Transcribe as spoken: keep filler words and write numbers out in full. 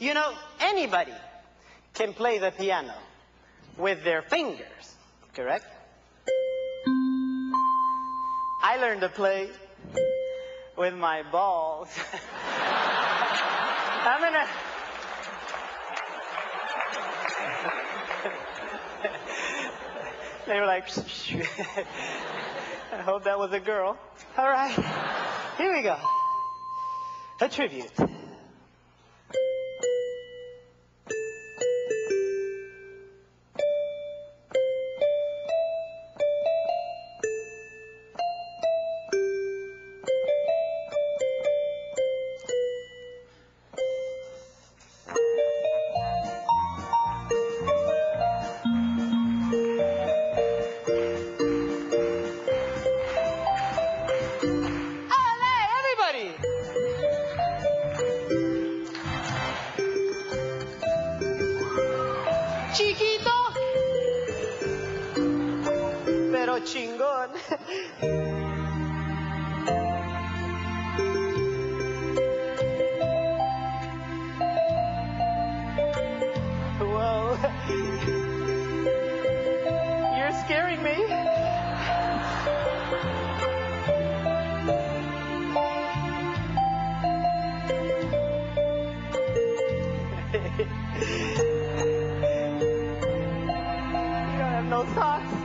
You know, anybody can play the piano with their fingers, correct? I learned to play with my balls. I'm gonna... They were like, I hope that was a girl. All right, here we go. A tribute. Chiquito, pero chingón. Whoa. You're scaring me. No socks.